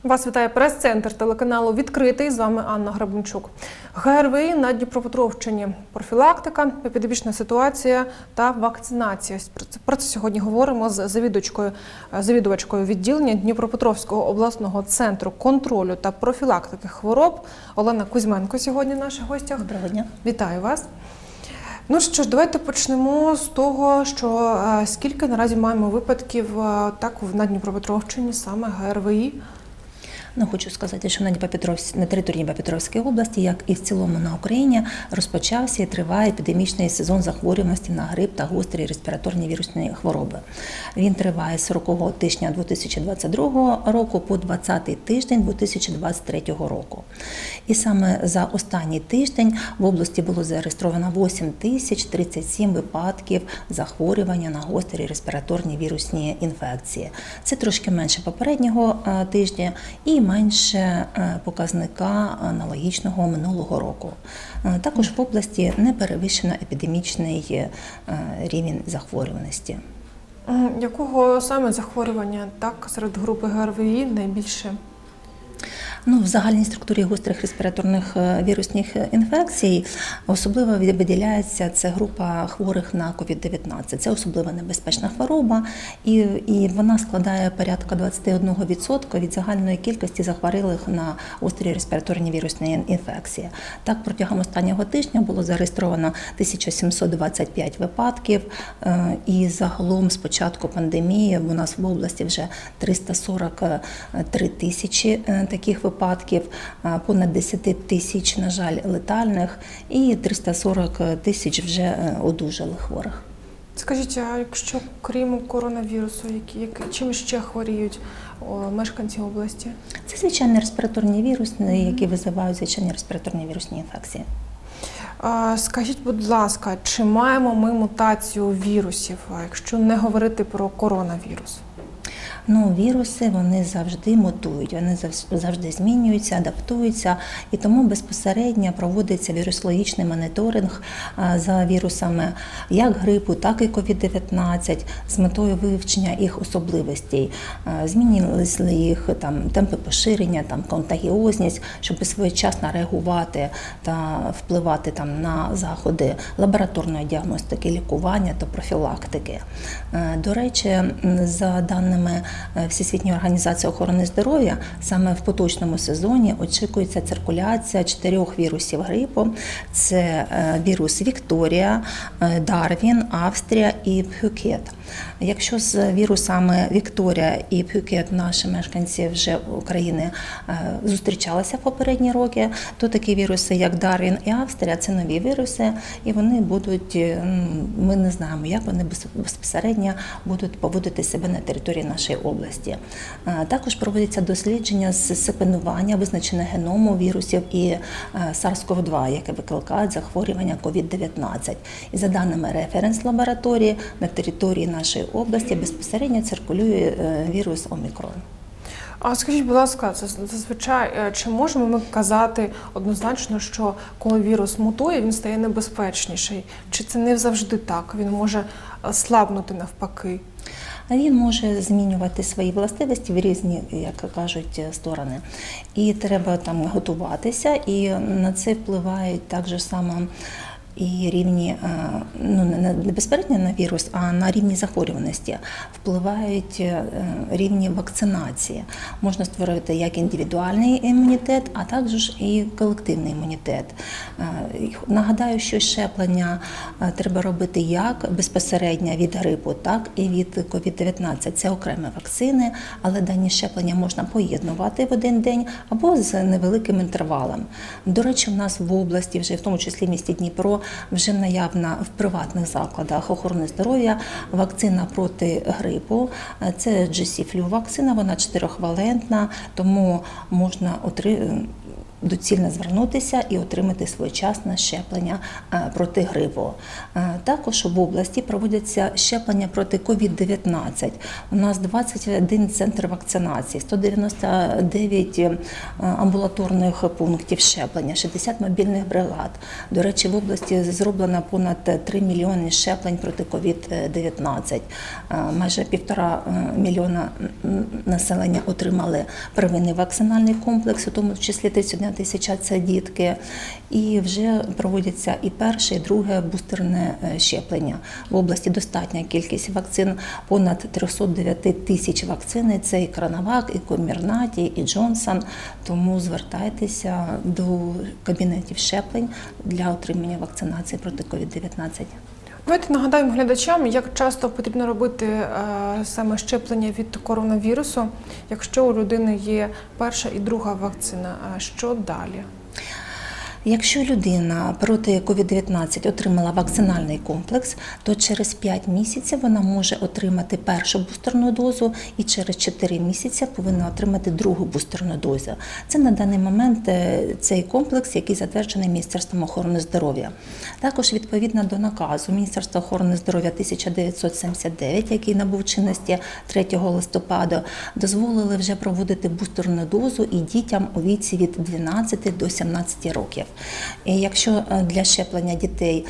Вас вітає прес-центр телеканалу «Відкритий». З вами Анна Грабунчук. ГРВІ на Дніпропетровщині. Профілактика, епідемічна ситуація та вакцинація. Про це сьогодні говоримо з завідувачкою відділення Дніпропетровського обласного центру контролю та профілактики хвороб. Олена Кузьменко сьогодні в наших гостях. Доброго дня. Вітаю вас. Ну що ж, давайте почнемо з того, що скільки наразі маємо випадків на Дніпропетровщині, саме ГРВІ. Хочу сказати, що на території Дніпропетровської області, як і в цілому на Україні, розпочався і триває епідемічний сезон захворюваності на грип та гострі респіраторні вірусні хвороби. Він триває з 40-го тижня 2022 року по 20-й тиждень 2023 року. І саме за останній тиждень в області було зареєстровано 8037 випадків захворювання на гострі респіраторні вірусні інфекції. Це трошки менше попереднього тижня і менше показника аналогічного минулого року. Також в області не перевищено епідемічний рівень захворюваності. Якого саме захворювання серед групи ГРВІ найбільше? В загальній структурі гострих респіраторних вірусних інфекцій особливо виділяється це група хворих на COVID-19. Це особливо небезпечна хвороба, і вона складає порядка 21% від загальної кількості захворілих на гострі респіраторні вірусні інфекції. Так, протягом останнього тижня було зареєстровано 1725 випадків, і загалом з початку пандемії у нас в області вже 343 тисячі таких випадків, понад 10 тисяч, на жаль, летальних і 340 тисяч вже одужалих хворих. Скажіть, а якщо крім коронавірусу, чим ще хворіють мешканці області? Це звичайні респіраторні віруси, які визивають звичайні респіраторні вірусні інфекції. Скажіть, будь ласка, чи маємо ми мутацію вірусів, якщо не говорити про коронавірус? Віруси, вони завжди мутують, вони завжди змінюються, адаптуються, і тому безпосередньо проводиться вірусологічний моніторинг за вірусами як грипу, так і COVID-19 з метою вивчення їх особливостей. Змінилися ли їх темпи поширення, контагіозність, щоб своєчасно реагувати та впливати на заходи лабораторної діагностики, лікування та профілактики. До речі, за даними Всесвітньої організації охорони здоров'я, саме в поточному сезоні очікується циркуляція 4 вірусів грипу. Це вірус Вікторія, Дарвін, Австрія і Пхюкет. Якщо з вірусами Вікторія і Пхюкет наші мешканці вже України зустрічалися в попередні роки, то такі віруси, як Дарвін і Австрія, це нові віруси, і вони будуть, ми не знаємо, як вони безпосередньо будуть поводити себе на території нашої області. Також проводяться дослідження з секвенування визначення геному вірусів і SARS-CoV-2, яке викликають захворювання COVID-19. І за даними референс-лабораторії, на території нашої області безпосередньо циркулює вірус Омікрон. А скажіть, будь ласка, зазвичай, чи можемо ми казати однозначно, що коли вірус мутує, він стає небезпечніший? Чи це не завжди так? Він може слабнути навпаки? Він може змінювати свої властивості в різні, як кажуть, сторони. І треба готуватися, і на це впливають так же само і рівні, не безпосередньо на вірус, а на рівні захворюваності впливають рівні вакцинації. Можна створити як індивідуальний імунітет, а також і колективний імунітет. Нагадаю, що щеплення треба робити як безпосередньо від грипу, так і від COVID-19. Це окремі вакцини, але дані щеплення можна поєднувати в один день або з невеликим інтервалом. До речі, у нас в області, вже в тому числі в місті Дніпро, вже наявна в приватних закладах охорони здоров'я вакцина проти грипу. Це GC-Flu вакцина, вона 4-валентна, тому можна доцільно звернутися і отримати своєчасне щеплення проти грипу. Також в області проводяться щеплення проти COVID-19. У нас 21 центр вакцинації, 199 амбулаторних пунктів щеплення, 60 мобільних бригад. До речі, в області зроблено понад 3 мільйони щеплень проти COVID-19. Майже 1,5 мільйона населення отримали первинний вакцинальний комплекс, у тому числі 31 тисяча – це дітки. І вже проводяться і перше, і друге бустерне щеплення. В області достатня кількість вакцин, понад 309 тисяч вакцин. Це і Коронавак, і Комірнаті, і Джонсон. Тому звертайтеся до кабінетів щеплень для отримання вакцинації проти COVID-19. Давайте нагадаємо глядачам, як часто потрібно робити саме щеплення від коронавірусу, якщо у людини є перша і друга вакцина. Що далі? Якщо людина проти COVID-19 отримала вакцинальний комплекс, то через 5 місяців вона може отримати першу бустерну дозу і через 4 місяці повинна отримати другу бустерну дозу. Це на даний момент цей комплекс, який затверджений Міністерством охорони здоров'я. Також відповідно до наказу Міністерства охорони здоров'я 1979, який набув чинності 3 листопада, дозволили вже проводити бустерну дозу і дітям у віці від 12 до 17 років. І якщо для щеплення дітей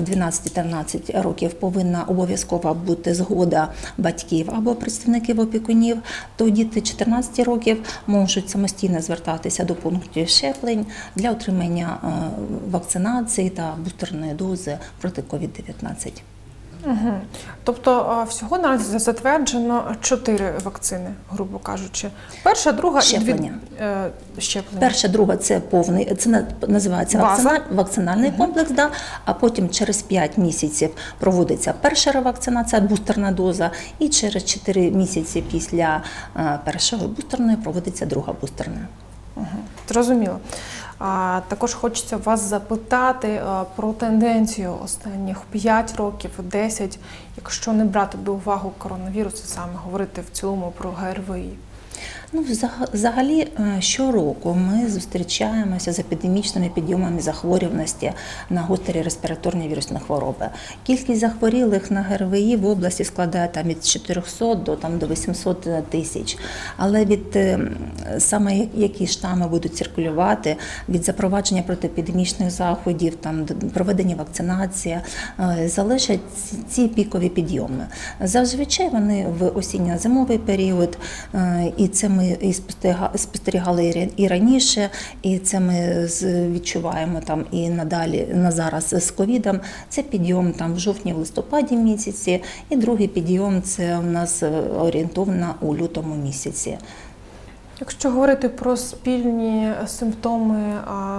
12-13 років повинна обов'язково бути згода батьків або представників опікунів, то діти 14 років можуть самостійно звертатися до пунктів щеплень для отримання вакцинації та бустерної дози проти COVID-19. Угу. Тобто всього наразі затверджено 4 вакцини, грубо кажучи. Перша, друга щеплення. І 2 щеплення. Перша, друга – це повний, це називається вакцинальний комплекс, да, а потім через 5 місяців проводиться перша ревакцинація, бустерна доза, і через 4 місяці після першої бустерної проводиться друга бустерна. Угу. Зрозуміло. Також хочеться вас запитати про тенденцію останніх 5 років, 10, якщо не брати до уваги коронавірус, саме говорити в цілому про ГРВІ. Ну, взагалі, щороку ми зустрічаємося з епідемічними підйомами захворюваності на гострі респіраторні вірусні хвороби. Кількість захворілих на ГРВІ в області складає від 400 до 800 тисяч. Але від саме які штами будуть циркулювати, від запровадження протиепідемічних заходів, проведення вакцинації, залежать ці пікові підйоми. Зазвичай вони в осінньо-зимовий період, і це ми і спостерігали і раніше, і це ми відчуваємо і надалі, на зараз з ковідом. Це підйом в жовтні-листопаді місяці, і другий підйом це у нас орієнтовно у лютому місяці. Якщо говорити про спільні симптоми,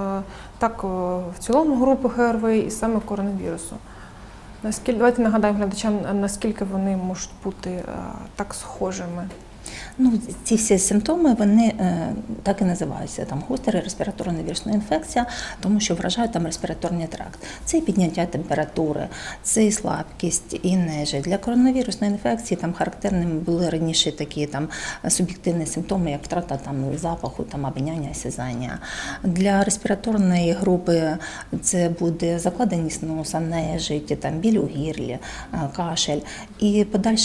так в цілому групи ГРВІ і саме коронавірусу, давайте нагадаємо глядачам, наскільки вони можуть бути так схожими. Ну, ці всі симптоми, вони так і називаються, гостра респіраторна вірусна інфекція, тому що вражають респіраторний тракт. Це і підняття температури, це і слабкість, і нежить. Для коронавірусної інфекції характерними були раніше такі суб'єктивні симптоми, як втрата запаху, обоняння, осязання. Для респіраторної групи це буде закладеність носа, нежить, біль у гірлі, кашель. І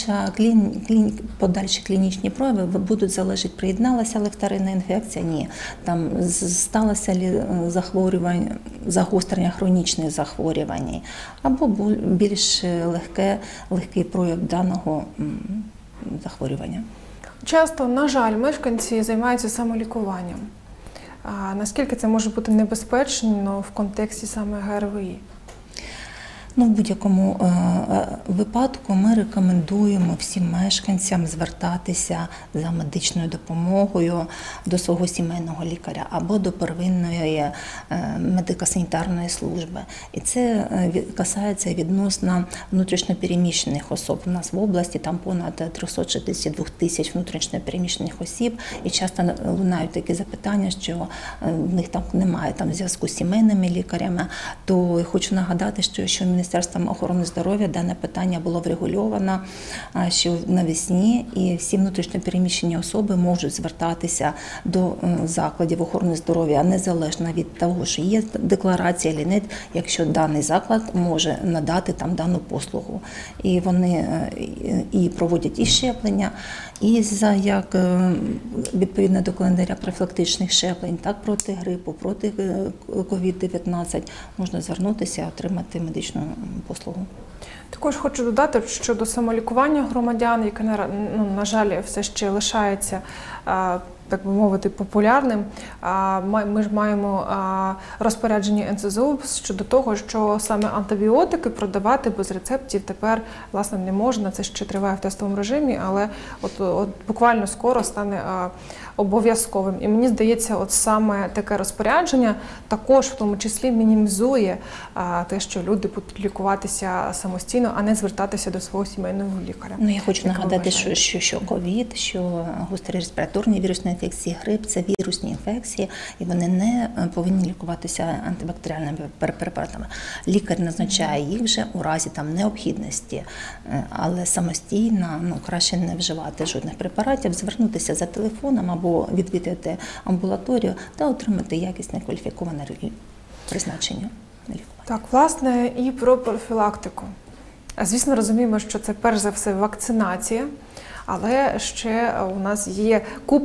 подальші клінічні прояви будуть залежати, приєдналася ли вторинна інфекція, ні. Сталося ли загострення хронічних захворювань, або більш легкий прояв даного захворювання. Часто, на жаль, мешканці займаються самолікуванням. Наскільки це може бути небезпечно в контексті саме ГРВІ? В будь-якому випадку ми рекомендуємо всім мешканцям звертатися за медичною допомогою до свого сімейного лікаря або до первинної медико-санітарної служби. І це касається відносно внутрішньопереміщених особ. У нас в області понад 362 тисяч внутрішньопереміщених осіб, і часто лунають такі запитання, що в них немає зв'язку з сімейними лікарями. То хочу нагадати, що Міністерством охорони здоров'я дане питання було врегульовано, що навесні і всі внутрішньопереміщені особи можуть звертатися до закладів охорони здоров'я незалежно від того, що є декларація чи ні, якщо даний заклад може надати там дану послугу. І вони і проводять і щеплення, і як відповідно до календаря профілактичних щеплень, так проти грипу, проти COVID-19 можна звернутися, отримати медичну послугу. Також хочу додати щодо самолікування громадян, яке, на жаль, все ще лишається, так би мовити, популярним. Ми ж маємо розпорядження НСЗУ щодо того, що саме антибіотики продавати без рецептів тепер, власне, не можна. Це ще триває в тестовому режимі, але от буквально скоро стане обов'язковим. І мені здається, от саме таке розпорядження також в тому числі мінімізує те, що люди будуть лікуватися самостійно, а не звертатися до свого сімейного лікаря. Я хочу нагадати, що ковід, що гострі респіраторні вірусні інфекції, грип – це вірусні інфекції, і вони не повинні лікуватися антибактеріальними препаратами. Лікар назначає їх вже у разі необхідності, але самостійно краще не вживати жодних препаратів, звернутися за телефоном або відвідати амбулаторію та отримати якісне кваліфіковане призначення лікування. Так, власне, і про профілактику. Звісно, розуміємо, що це перш за все вакцинація, але ще у нас є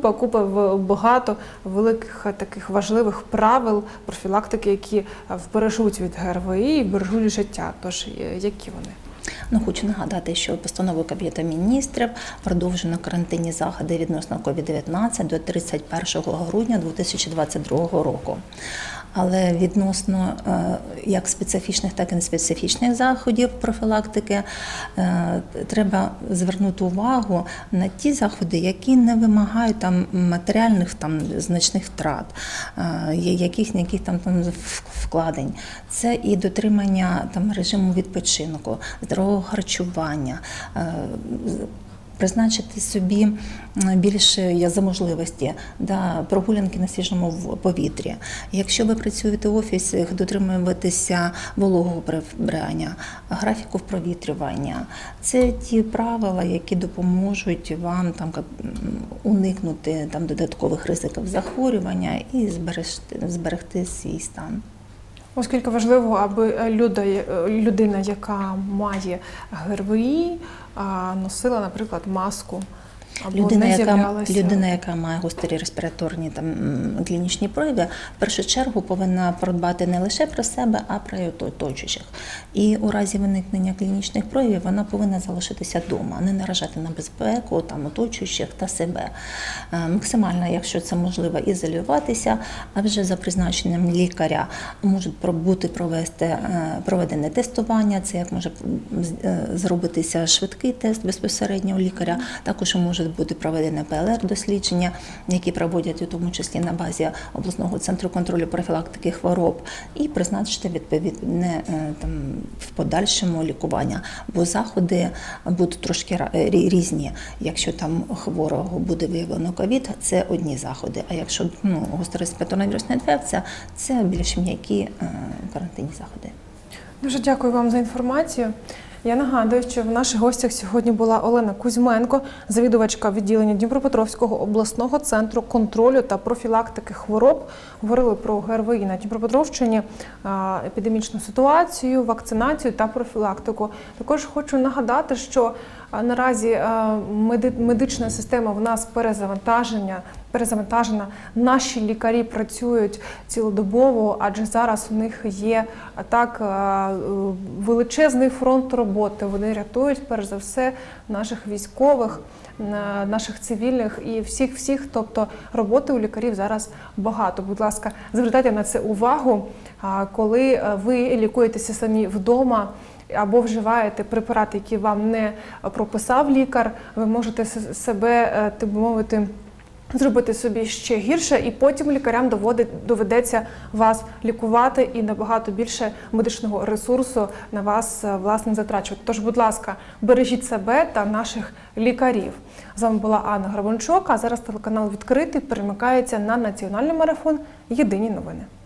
багато великих таких важливих правил профілактики, які вбережуть від ГРВІ і вбережуть життя. Тож, які вони? Хочу нагадати, що постановою Кабінету міністрів продовжено карантинні заходи відносно COVID-19 до 31 грудня 2022 року. Але відносно як специфічних, так і неспецифічних заходів профілактики треба звернути увагу на ті заходи, які не вимагають матеріальних значних втрат, яких вкладень. Це і дотримання режиму відпочинку, здорового харчування, призначити собі більше за можливості прогулянки на свіжому повітрі. Якщо ви працюєте в офісі, дотримуватися вологого прибирання, графіку провітрювання. Це ті правила, які допоможуть вам уникнути додаткових ризиків захворювання і зберегти свій стан. Оскільки важливо, аби людина, яка має ГРВІ, носила, наприклад, маску, або не з'являлася. Людина, яка має гострі респіраторні клінічні прояви, в першу чергу повинна подбати не лише про себе, а про оточуючих. І у разі виникнення клінічних проявів вона повинна залишитися вдома, не наражати на безпеку оточуючих та себе. Максимально, якщо це можливо, ізолюватися, а вже за призначенням лікаря можуть бути проведене тестування, це як може зробитися швидкий тест безпосередньо у лікаря, також може бути проведене ПЛР-дослідження, які проводять у тому числі на базі обласного центру контролю профілактики хвороб, і призначити відповідне в подальшому лікування. Бо заходи будуть трошки різні. Якщо хворого буде виявлено ковід, це одні заходи, а якщо гостра респіраторна вірусна інфекція, це більш м'які карантинні заходи. Дуже дякую вам за інформацію. Я нагадую, що в наших гостях сьогодні була Олена Кузьменко, завідувачка відділення Дніпропетровського обласного центру контролю та профілактики хвороб. Говорили про ГРВІ на Дніпропетровщині, епідемічну ситуацію, вакцинацію та профілактику. Також хочу нагадати, що наразі медична система в нас перезавантажена. Наші лікарі працюють цілодобово, адже зараз у них є величезний фронт роботи. Вони рятують, перш за все, наших військових, наших цивільних і всіх. Тобто роботи у лікарів зараз багато. Будь ласка, звертайте на це увагу, коли ви лікуєтеся самі вдома, або вживаєте препарати, які вам не прописав лікар, ви можете себе, так би мовити, зробити собі ще гірше, і потім лікарям доведеться вас лікувати і набагато більше медичного ресурсу на вас, власне, затрачувати. Тож, будь ласка, бережіть себе та наших лікарів. З вами була Анна Грабунчук, а зараз телеканал «Відкритий» перемикається на національний марафон «Єдині новини».